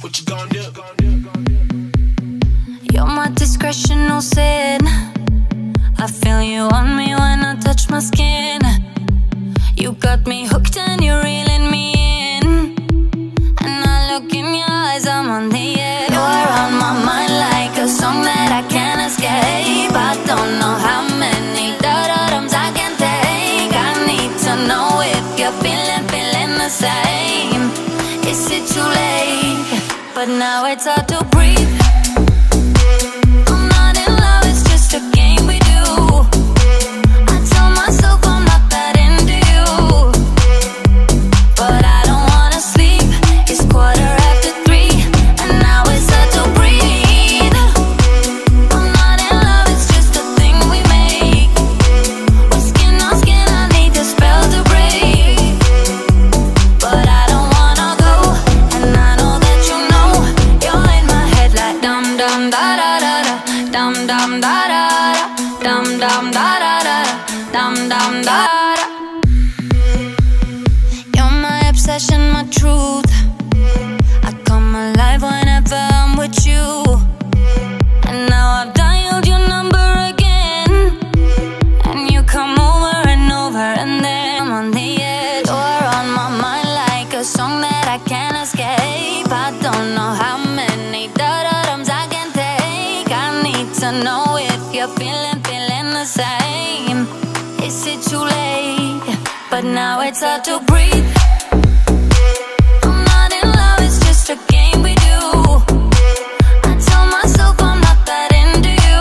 What you gonna do? You're my discretion, no sin. I feel you on me when I touch my skin. You got me hooked and you're reeling me in. And I look in your eyes, I'm on the edge. You're on my mind like a song that I can't escape. I don't know how many da-da-dums I can take. I need to know if you're feeling the same. Is it too late? But now it's hard to breathe. I'm not in love, it's just a game we do. I tell myself I'm not that into you, but I don't wanna sleep. It's 3:15, and now it's hard to breathe. I'm not in love, it's just a thing we make. We're skin on skin, I need the spell to break. But I don't wanna go, and I know that you know. You're in my head like dum dum da da da da, dum dum da da da, dum dum da da da, dum dum da da. You're my obsession, my truth. I come alive whenever I'm with you. And now I've dialed your number again, and you come over and over, and then I'm on the edge. You're on my mind like a song that I can't escape. I don't know how many da-da-dums I can take. I need to know if you're feeling the same. Is it too late? But now it's hard to breathe. I'm not in love, it's just a game we do. I tell myself I'm not that into you,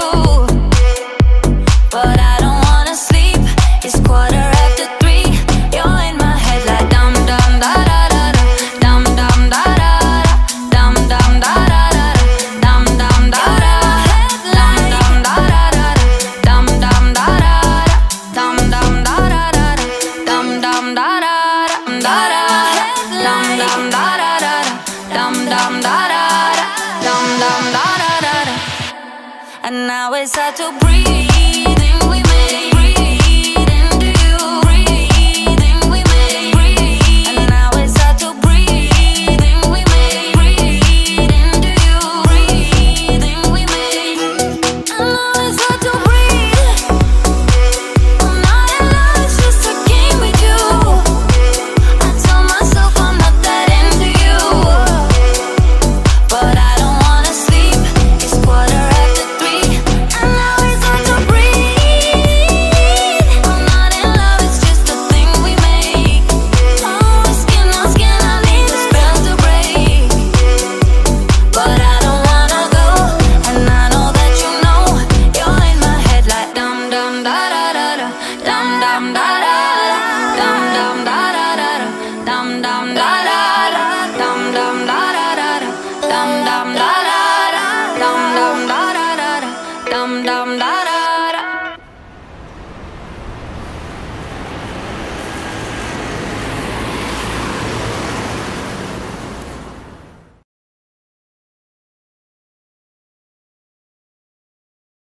but I don't wanna sleep. It's 3:15. You're in my head like dum dum da da da da, dum dum da da da, dum dum da da da, dum dum da da, dum dum da da da, dum dum da da, dum dum da da da, dum dum da da da da, dum dum da da da, dum dum da da da, dum dum da da da. And now it's hard to breathe. We make breathe into you. Breathing we make breathe. And now it's hard to breathe. We make breathe into you. Breathing we make. And now it's hard to breathe. I'm not in love, it's just a game we do. I tell myself I'm not that into you, but I don't wanna sleep. It's 3:15, and now it's hard to breathe. I'm not in love, it's just a thing we make. Oh, skin on skin, I need the spell to break. But I don't wanna go, and I know that you know. You're in my head like dum dum da da da da, dum dum da da da, dum dum da da da, dum dum da da.